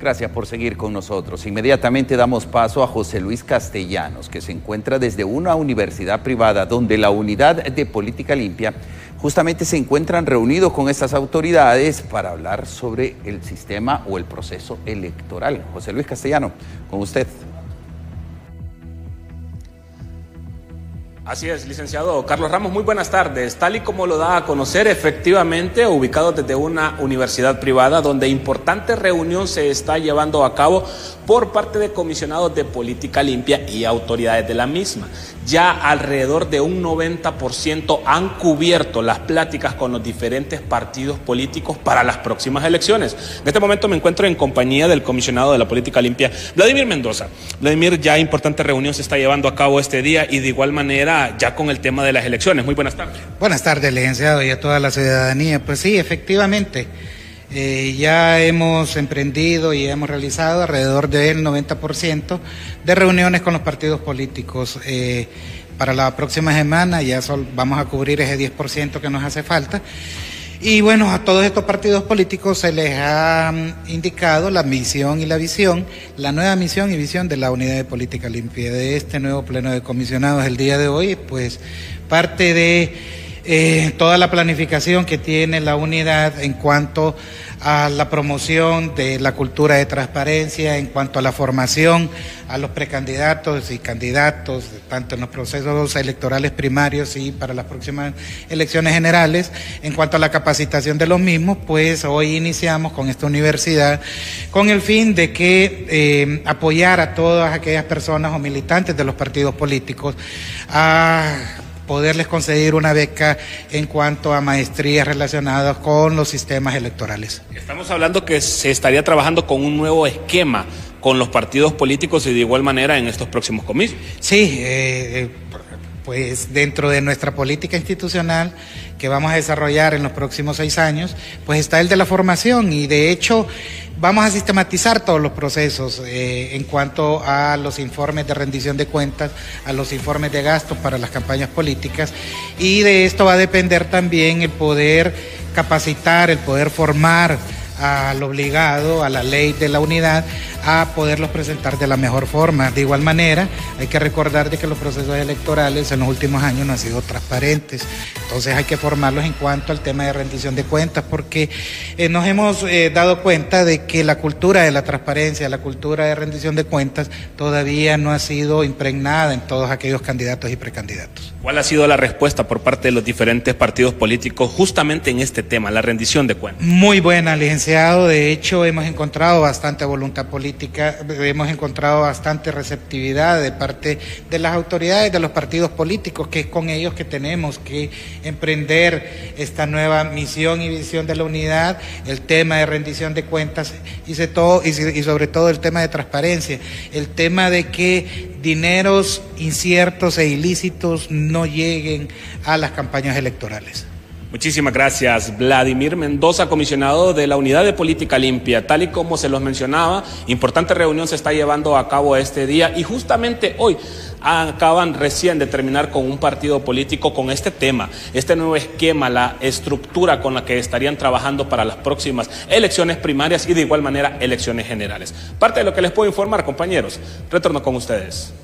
Gracias por seguir con nosotros. Inmediatamente damos paso a José Luis Castellanos, que se encuentra desde una universidad privada donde la Unidad de Política Limpia justamente se encuentran reunidos con estas autoridades para hablar sobre el sistema o el proceso electoral. José Luis Castellanos, con usted. Así es, licenciado Carlos Ramos, muy buenas tardes. Tal y como lo da a conocer, efectivamente, ubicado desde una universidad privada donde importante reunión se está llevando a cabo por parte de comisionados de política limpia y autoridades de la misma. Ya alrededor de un 90% han cubierto las pláticas con los diferentes partidos políticos para las próximas elecciones. En este momento me encuentro en compañía del comisionado de la política limpia, Vladimir Mendoza. Vladimir, ya importante reunión se está llevando a cabo este día y de igual manera ya con el tema de las elecciones. Muy buenas tardes. Buenas tardes, licenciado, y a toda la ciudadanía. Pues sí, efectivamente, ya hemos emprendido y hemos realizado alrededor del 90% de reuniones con los partidos políticos. Para la próxima semana ya vamos a cubrir ese 10% que nos hace falta. Y bueno, a todos estos partidos políticos se les ha indicado la misión y la visión, la nueva misión y visión de la Unidad de Política Limpia, de este nuevo pleno de comisionados el día de hoy. Pues parte de toda la planificación que tiene la unidad en cuanto a la promoción de la cultura de transparencia, en cuanto a la formación a los precandidatos y candidatos, tanto en los procesos electorales primarios y para las próximas elecciones generales. En cuanto a la capacitación de los mismos, pues hoy iniciamos con esta universidad con el fin de que apoyar a todas aquellas personas o militantes de los partidos políticos a poderles conceder una beca en cuanto a maestrías relacionadas con los sistemas electorales. Estamos hablando que se estaría trabajando con un nuevo esquema con los partidos políticos y de igual manera en estos próximos comicios. Sí, pues dentro de nuestra política institucional que vamos a desarrollar en los próximos 6 años, pues está el de la formación y de hecho vamos a sistematizar todos los procesos en cuanto a los informes de rendición de cuentas, a los informes de gastos para las campañas políticas, y de esto va a depender también el poder capacitar, el poder formar al obligado, a la ley de la unidad, a poderlos presentar de la mejor forma. De igual manera, hay que recordar de que los procesos electorales en los últimos años no han sido transparentes, entonces hay que formarlos en cuanto al tema de rendición de cuentas, porque nos hemos dado cuenta de que la cultura de la transparencia, la cultura de rendición de cuentas todavía no ha sido impregnada en todos aquellos candidatos y precandidatos. ¿Cuál ha sido la respuesta por parte de los diferentes partidos políticos justamente en este tema, la rendición de cuentas? Muy buena, licenciado. De hecho, hemos encontrado bastante voluntad política, hemos encontrado bastante receptividad de parte de las autoridades de los partidos políticos, que es con ellos que tenemos que emprender esta nueva misión y visión de la unidad, el tema de rendición de cuentas y sobre todo el tema de transparencia, el tema de que dineros inciertos e ilícitos no lleguen a las campañas electorales. Muchísimas gracias, Vladimir Mendoza, comisionado de la Unidad de Política Limpia. Tal y como se los mencionaba, importante reunión se está llevando a cabo este día y justamente hoy acaban recién de terminar con un partido político con este tema, este nuevo esquema, la estructura con la que estarían trabajando para las próximas elecciones primarias y de igual manera elecciones generales. Parte de lo que les puedo informar, compañeros. Retorno con ustedes.